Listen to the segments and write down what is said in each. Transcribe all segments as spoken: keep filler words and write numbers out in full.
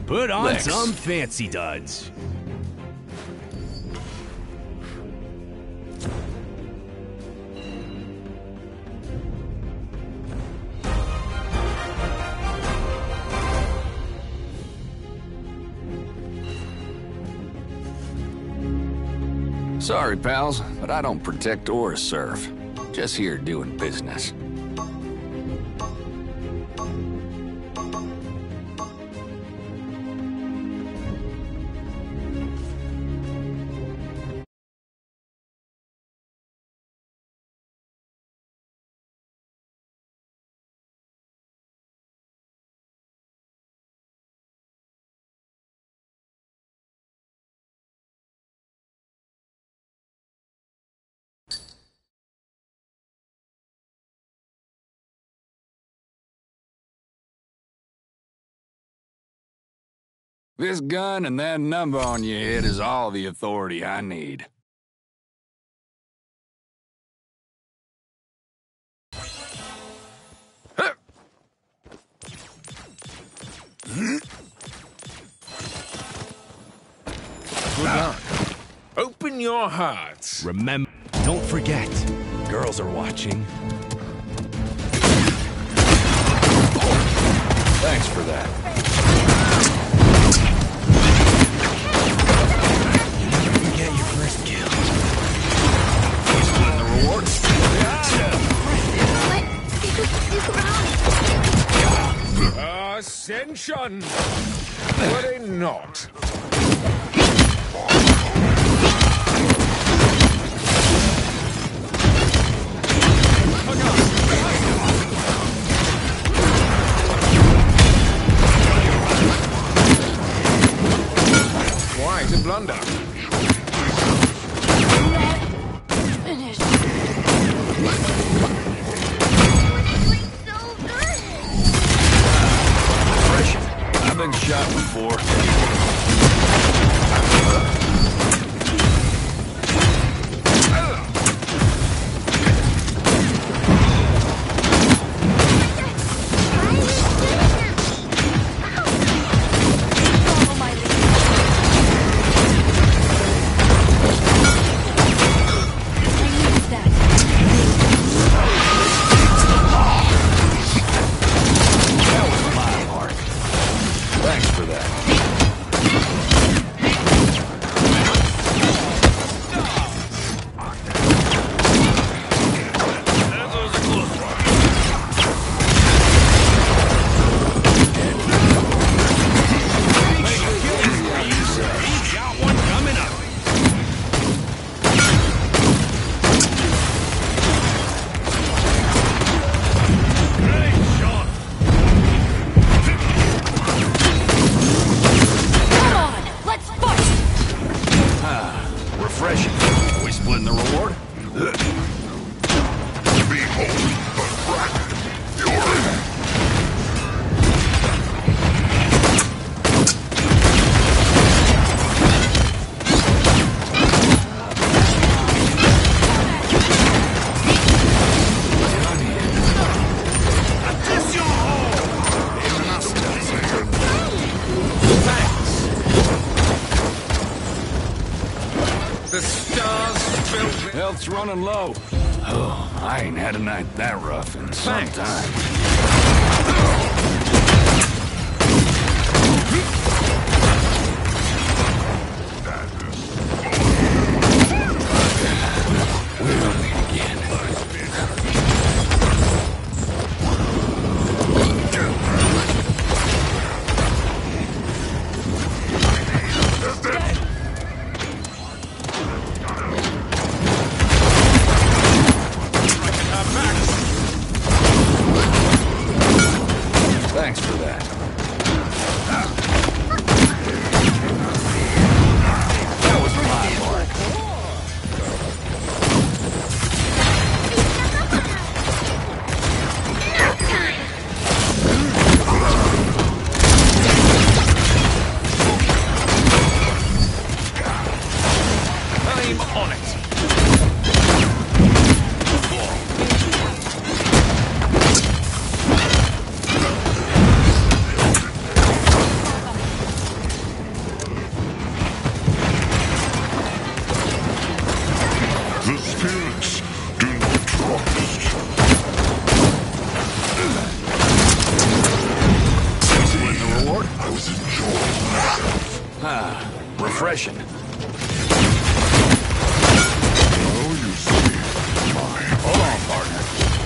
Put on Lex. some fancy duds. Sorry, pals, but I don't protect or serve. Just here doing business. This gun and that number on your head is all the authority I need. Good luck. Open your hearts. Remember, don't forget, girls are watching. Thanks for that. You get your first kill. The reward? Ascension! Worry not. Quite a blunder. Finished. I've been shot before. Thanks for that. Refreshing. Are we splitting the reward? The stars built it. Health's running low. Oh, I ain't had a night that rough in some time. We're on it again. impression. Oh, you see. My. Hold on, partner.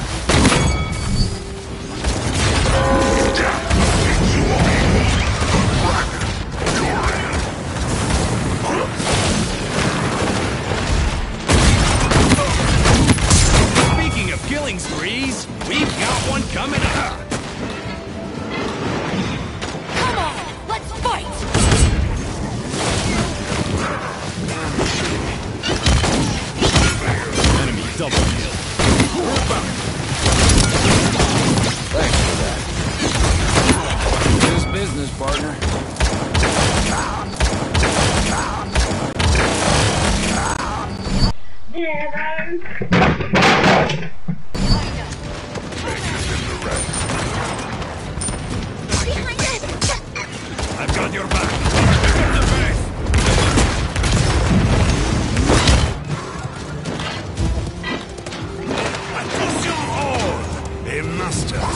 Speaking of killing sprees, we've got one coming up. Come on, let's fight! Enemy double kill. Thanks for that. Just business, partner. I've got your back. Attention all! A master.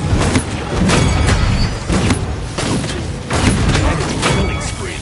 Killing spree.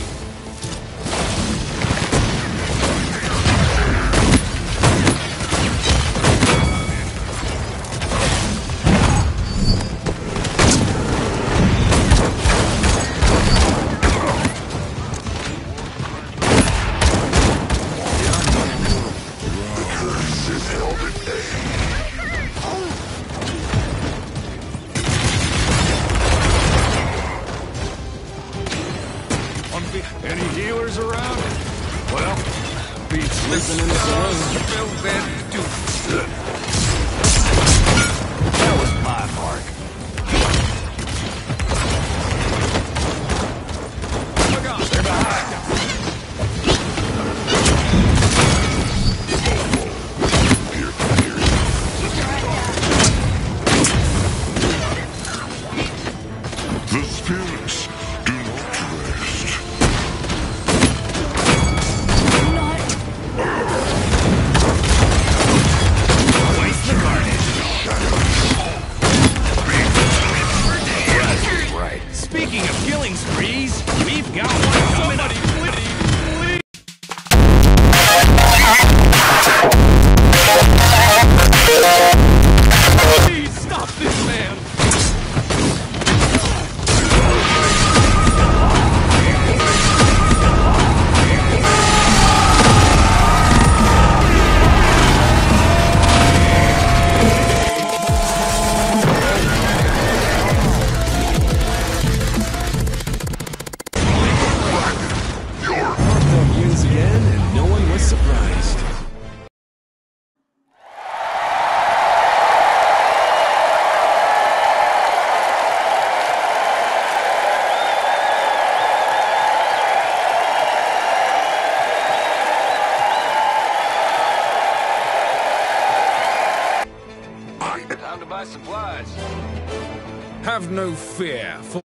Any healers around? Well, beats sleeping in the Stars saloon. fill their dues. That was my mark. Look out, they're behind us. The spirits do not rest. Waste the carnage. Right. Speaking of killing sprees, we've got one coming up. Please stop this man. Begins again, and no one was surprised. Time to buy supplies. Have no fear, for